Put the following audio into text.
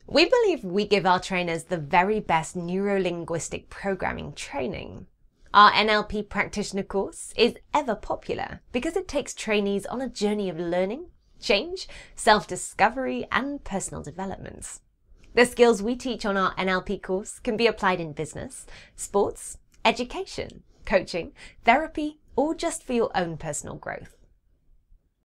We believe we give our trainers the very best Neuro Linguistic Programming training. Our NLP Practitioner course is ever popular because it takes trainees on a journey of learning, change, self-discovery, and personal development. The skills we teach on our NLP course can be applied in business, sports, education, coaching, therapy, or just for your own personal growth.